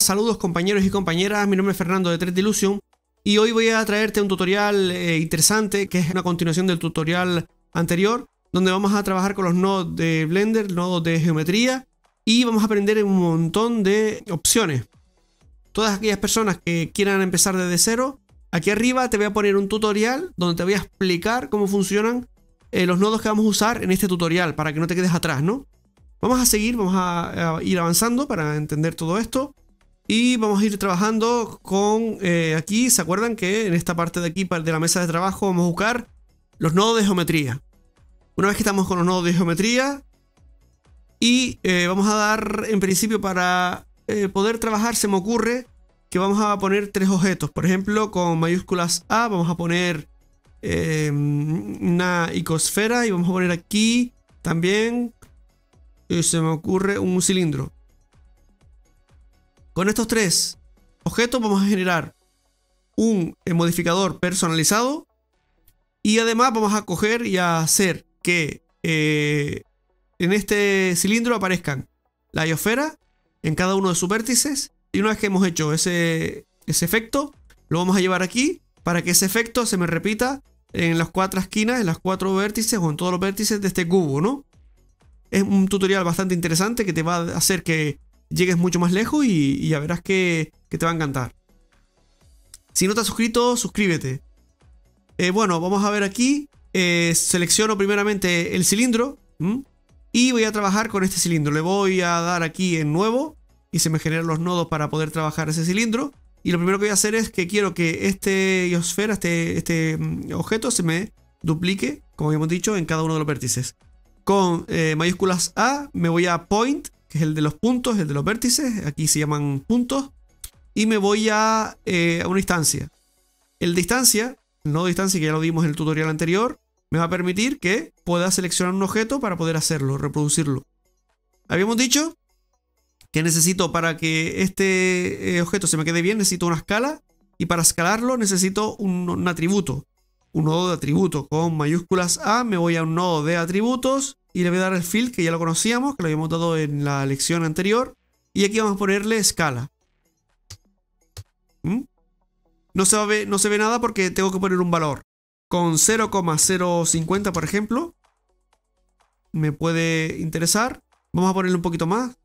Saludos compañeros y compañeras, mi nombre es Fernando de 3Dillusion y hoy voy a traerte un tutorial interesante que es una continuación del tutorial anterior, donde vamos a trabajar con los nodos de Blender, nodos de geometría, y vamos a aprender un montón de opciones. Todas aquellas personas que quieran empezar desde cero, aquí arriba te voy a poner un tutorial donde te voy a explicar cómo funcionan los nodos que vamos a usar en este tutorial para que no te quedes atrás, ¿no? Vamos a seguir, vamos a ir avanzando para entender todo esto. Y vamos a ir trabajando con aquí, ¿se acuerdan que en esta parte de aquí de la mesa de trabajo vamos a buscar los nodos de geometría? Una vez que estamos con los nodos de geometría y vamos a dar en principio para poder trabajar, se me ocurre que vamos a poner tres objetos. Por ejemplo, con mayúsculas A vamos a poner una icosfera y vamos a poner aquí también, se me ocurre un cilindro. Con estos tres objetos vamos a generar un modificador personalizado y además vamos a coger y a hacer que en este cilindro aparezcan la biosfera en cada uno de sus vértices, y una vez que hemos hecho ese efecto, lo vamos a llevar aquí para que ese efecto se me repita en las cuatro esquinas, en las cuatro vértices o en todos los vértices de este cubo, ¿no? Es un tutorial bastante interesante que te va a hacer que llegues mucho más lejos y ya verás que te va a encantar. Si no te has suscrito, suscríbete. Bueno, vamos a ver aquí. Selecciono primeramente el cilindro y voy a trabajar con este cilindro. Le voy a dar aquí en nuevo y se me generan los nodos para poder trabajar ese cilindro. Y lo primero que voy a hacer es que quiero que este biosfera, este objeto se me duplique, como habíamos dicho, en cada uno de los vértices. Con mayúsculas A me voy a Point, que es el de los puntos, el de los vértices, aquí se llaman puntos, y me voy a una instancia. El nodo de distancia, que ya lo vimos en el tutorial anterior, me va a permitir que pueda seleccionar un objeto para poder hacerlo, reproducirlo. Habíamos dicho que necesito, para que este objeto se me quede bien, necesito una escala, y para escalarlo necesito un atributo, un nodo de atributo. Con mayúsculas A me voy a un nodo de atributos y le voy a dar el fill, que ya lo conocíamos, que lo habíamos dado en la lección anterior. Y aquí vamos a ponerle escala. No se ve nada porque tengo que poner un valor. Con 0,050, por ejemplo, me puede interesar. Vamos a ponerle un poquito más.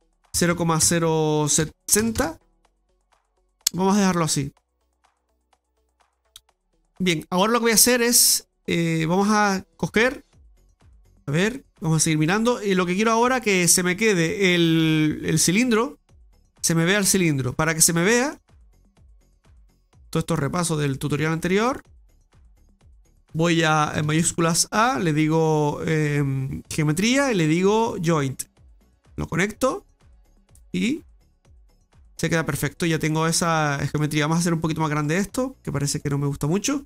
0,060. Vamos a dejarlo así. Bien, ahora lo que voy a hacer es, vamos a coger, a ver, vamos a seguir mirando, y lo que quiero ahora es que se me quede el cilindro, se me vea el cilindro. Para que se me vea, todo esto repaso del tutorial anterior, voy a mayúsculas A, le digo geometría y le digo joint. Lo conecto y se queda perfecto. Ya tengo esa geometría. Vamos a hacer un poquito más grande esto, que parece que no me gusta mucho.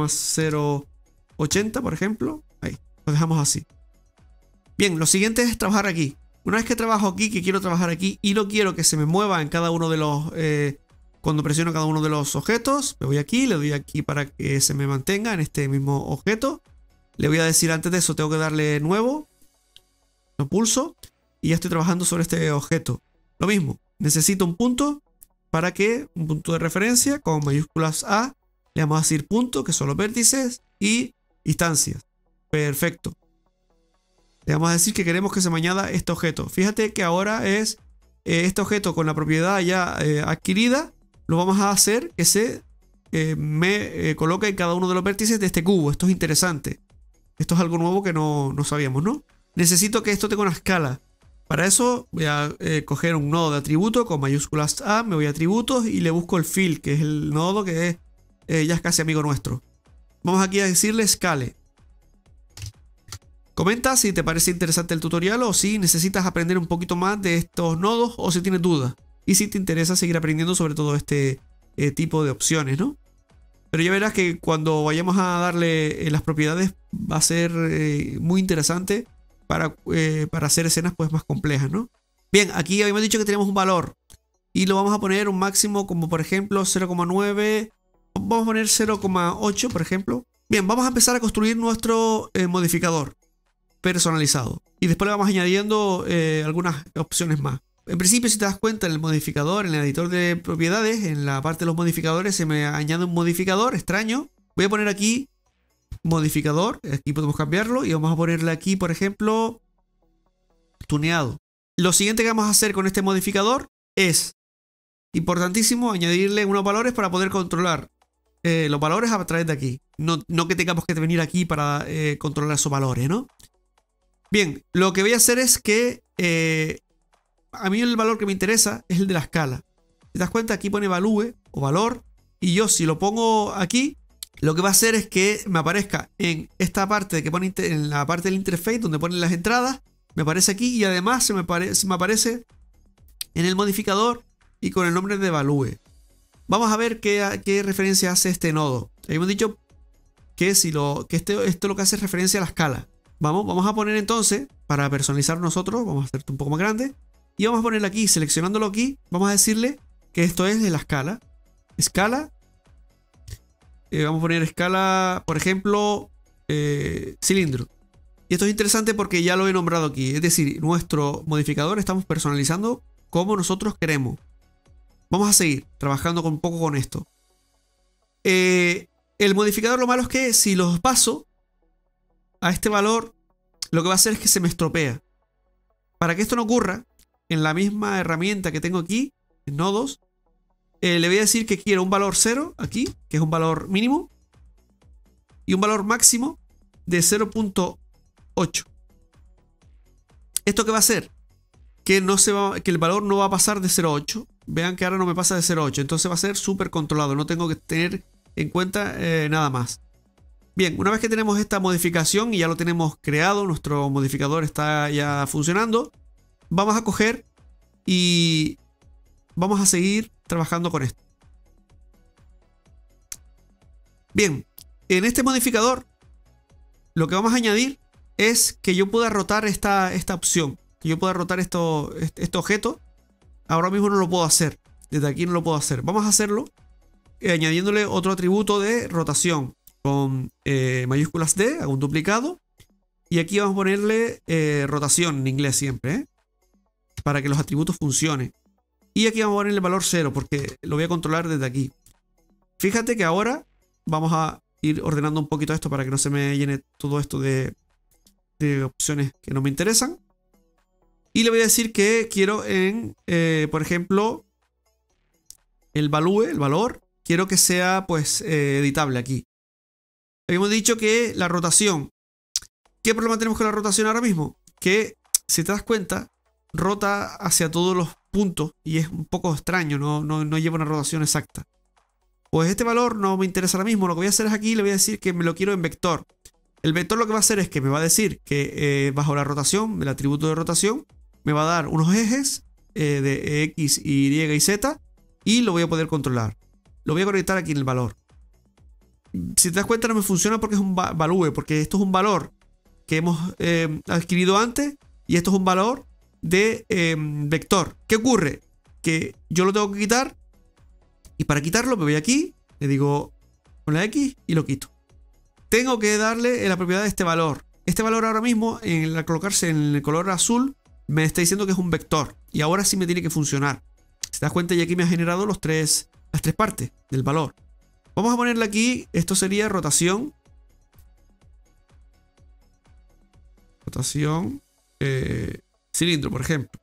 0,080, por ejemplo. Ahí, lo dejamos así. Bien, lo siguiente es trabajar aquí. Una vez que trabajo aquí, que quiero trabajar aquí y no quiero que se me mueva en cada uno de los... cuando presiono cada uno de los objetos, me voy aquí, le doy aquí para que se me mantenga en este mismo objeto. Le voy a decir antes de eso, tengo que darle nuevo. Lo pulso y ya estoy trabajando sobre este objeto. Lo mismo, necesito un punto para que, un punto de referencia con mayúsculas A, le vamos a decir punto, que son los vértices, y instancias. Perfecto. Le vamos a decir que queremos que se me añada este objeto. Fíjate que ahora es este objeto con la propiedad ya adquirida. Lo vamos a hacer que se me coloque en cada uno de los vértices de este cubo. Esto es interesante. Esto es algo nuevo que no sabíamos, ¿no? Necesito que esto tenga una escala. Para eso voy a coger un nodo de atributo con mayúsculas A, me voy a atributos y le busco el fill, que es el nodo que ya es casi amigo nuestro. Vamos aquí a decirle scale. Comenta si te parece interesante el tutorial o si necesitas aprender un poquito más de estos nodos o si tienes dudas. Y si te interesa seguir aprendiendo sobre todo este tipo de opciones, ¿no? Pero ya verás que cuando vayamos a darle las propiedades va a ser muy interesante para hacer escenas pues más complejas, ¿no? Bien, aquí habíamos dicho que tenemos un valor y lo vamos a poner un máximo como por ejemplo 0,9. Vamos a poner 0,8 por ejemplo. Bien, vamos a empezar a construir nuestro modificador personalizado y después le vamos añadiendo algunas opciones más. En principio, si te das cuenta, en el modificador, en el editor de propiedades, en la parte de los modificadores, se me añade un modificador extraño. Voy a poner aquí modificador. Aquí podemos cambiarlo y vamos a ponerle aquí, por ejemplo, tuneado. Lo siguiente que vamos a hacer con este modificador es, importantísimo, añadirle unos valores para poder controlar los valores a través de aquí. No que tengamos que venir aquí para controlar esos valores, ¿no? Bien, lo que voy a hacer es que a mí el valor que me interesa es el de la escala. Si te das cuenta, aquí pone value o valor. Y yo si lo pongo aquí, lo que va a hacer es que me aparezca en esta parte que pone en la parte del interface donde ponen las entradas. Me aparece aquí y además se me aparece en el modificador y con el nombre de value. Vamos a ver qué referencia hace este nodo. Habíamos dicho que, esto lo que hace es referencia a la escala. Vamos a poner entonces, para personalizar nosotros, vamos a hacer esto un poco más grande. Y vamos a ponerle aquí, seleccionándolo aquí, vamos a decirle que esto es de la escala. Escala. Vamos a poner escala, por ejemplo, cilindro. Y esto es interesante porque ya lo he nombrado aquí. Es decir, nuestro modificador estamos personalizando como nosotros queremos. Vamos a seguir trabajando un poco con esto. El modificador, lo malo es que si los paso a este valor, lo que va a hacer es que se me estropea. Para que esto no ocurra, en la misma herramienta que tengo aquí, en nodos, le voy a decir que quiero un valor 0 aquí, que es un valor mínimo, y un valor máximo de 0.8. ¿Esto qué va a hacer? Que el valor no va a pasar de 0.8. Vean que ahora no me pasa de 0.8. Entonces va a ser súper controlado. No tengo que tener en cuenta nada más. Bien, una vez que tenemos esta modificación y ya lo tenemos creado, nuestro modificador está ya funcionando, vamos a coger y vamos a seguir trabajando con esto. Bien, en este modificador lo que vamos a añadir es que yo pueda rotar esta opción. Que yo pueda rotar este objeto. Ahora mismo no lo puedo hacer. Desde aquí no lo puedo hacer. Vamos a hacerlo añadiéndole otro atributo de rotación. Con mayúsculas D, hago un duplicado. Y aquí vamos a ponerle rotación en inglés siempre. Para que los atributos funcionen. Y aquí vamos a ponerle el valor 0 porque lo voy a controlar desde aquí. Fíjate que ahora vamos a ir ordenando un poquito esto para que no se me llene todo esto de opciones que no me interesan. Y le voy a decir que quiero por ejemplo, el value, el valor, quiero que sea pues editable aquí. Habíamos dicho que la rotación. ¿Qué problema tenemos con la rotación ahora mismo? Que si te das cuenta, rota hacia todos los puntos y es un poco extraño, no lleva una rotación exacta. Pues este valor no me interesa ahora mismo. Lo que voy a hacer es aquí, le voy a decir que me lo quiero en vector. El vector lo que va a hacer es que me va a decir que bajo la rotación, el atributo de rotación, me va a dar unos ejes de X, Y y Z y lo voy a poder controlar. Lo voy a conectar aquí en el valor. Si te das cuenta no me funciona porque es un value, porque esto es un valor que hemos adquirido antes y esto es un valor de vector. ¿Qué ocurre? Que yo lo tengo que quitar y para quitarlo me voy aquí, le digo con la X y lo quito. Tengo que darle la propiedad de este valor. Este valor ahora mismo, al colocarse en el color azul, me está diciendo que es un vector. Y ahora sí me tiene que funcionar. Si te das cuenta, ya aquí me ha generado las tres partes del valor. Vamos a ponerle aquí, esto sería rotación. Rotación cilindro, por ejemplo.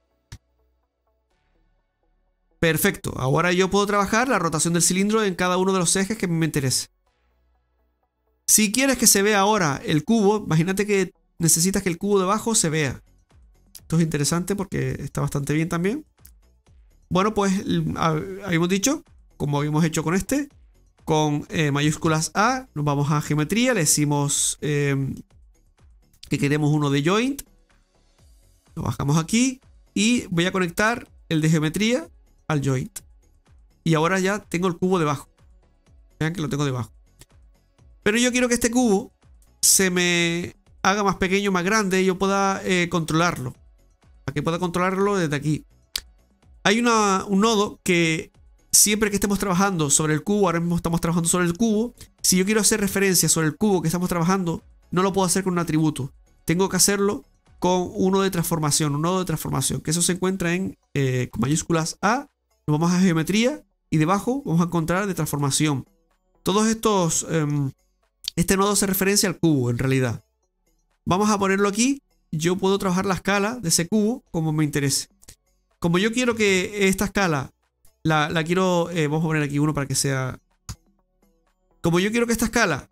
Perfecto. Ahora yo puedo trabajar la rotación del cilindro en cada uno de los ejes que me interese. Si quieres que se vea ahora el cubo, imagínate que necesitas que el cubo de abajo se vea. Esto es interesante porque está bastante bien también. Bueno, pues habíamos dicho, como habíamos hecho con este, con mayúsculas A, nos vamos a geometría, le decimos que queremos uno de joint. Lo bajamos aquí y voy a conectar el de geometría al joint. Y ahora ya tengo el cubo debajo. Vean que lo tengo debajo. Pero yo quiero que este cubo se me haga más pequeño, más grande y yo pueda controlarlo. Para que pueda controlarlo desde aquí. Hay un nodo que siempre que estemos trabajando sobre el cubo, ahora mismo estamos trabajando sobre el cubo. Si yo quiero hacer referencia sobre el cubo que estamos trabajando, no lo puedo hacer con un atributo. Tengo que hacerlo con uno de transformación, un nodo de transformación, que eso se encuentra en con mayúsculas A. Nos vamos a geometría y debajo vamos a encontrar de transformación. Todos estos, este nodo se referencia al cubo en realidad. Vamos a ponerlo aquí. Yo puedo trabajar la escala de ese cubo como me interese. Como yo quiero que esta escala la quiero, vamos a poner aquí uno para que sea. Como yo quiero que esta escala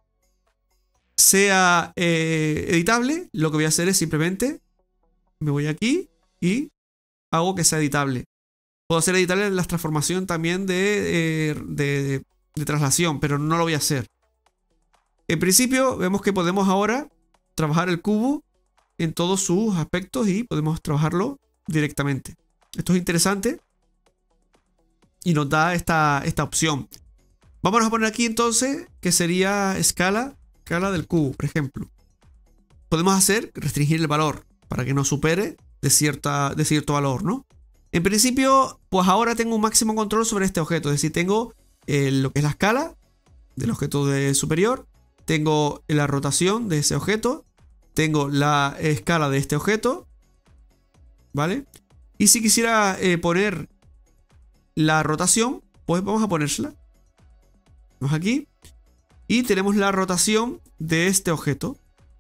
sea editable, lo que voy a hacer es simplemente me voy aquí y hago que sea editable. Puedo hacer editable la transformación también de traslación, pero no lo voy a hacer. En principio vemos que podemos ahora trabajar el cubo en todos sus aspectos y podemos trabajarlo directamente. Esto es interesante y nos da esta opción. Vamos a poner aquí entonces que sería escala del cubo, por ejemplo. Podemos restringir el valor para que no supere de cierto valor, ¿no? En principio, pues ahora tengo un máximo control sobre este objeto. Es decir, tengo lo que es la escala del objeto superior. Tengo la rotación de ese objeto. Tengo la escala de este objeto. ¿Vale? Y si quisiera poner la rotación, pues vamos a ponérsela. Vamos aquí. Y tenemos la rotación de este objeto.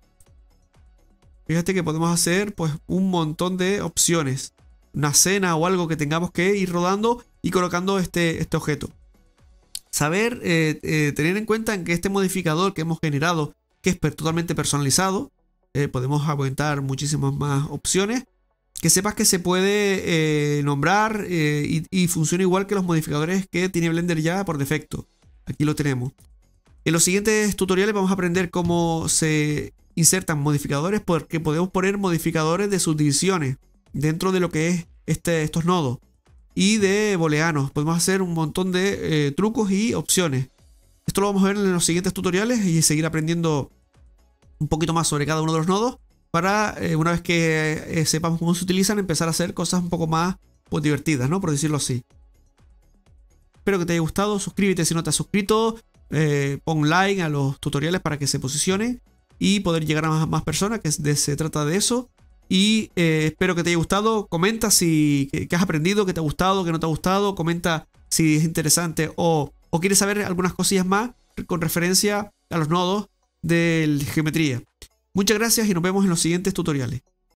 Fíjate que podemos hacer pues un montón de opciones. Una escena o algo que tengamos que ir rodando y colocando este objeto. Saber, tener en cuenta en que este modificador que hemos generado, que es totalmente personalizado, podemos aumentar muchísimas más opciones. Que sepas que se puede nombrar y funciona igual que los modificadores que tiene Blender ya por defecto. Aquí lo tenemos. En los siguientes tutoriales vamos a aprender cómo se insertan modificadores, porque podemos poner modificadores de subdivisiones dentro de lo que es estos nodos y de booleanos. Podemos hacer un montón de trucos y opciones. Esto lo vamos a ver en los siguientes tutoriales y seguir aprendiendo un poquito más sobre cada uno de los nodos para una vez que sepamos cómo se utilizan, empezar a hacer cosas un poco más pues, divertidas, ¿no? Por decirlo así. Espero que te haya gustado. Suscríbete si no te has suscrito. Pon like a los tutoriales para que se posicione y poder llegar a más personas, que se trata de eso. Y espero que te haya gustado. Comenta si qué has aprendido, qué te ha gustado, qué no te ha gustado. Comenta si es interesante o quieres saber algunas cosillas más con referencia a los nodos de geometría. Muchas gracias y nos vemos en los siguientes tutoriales.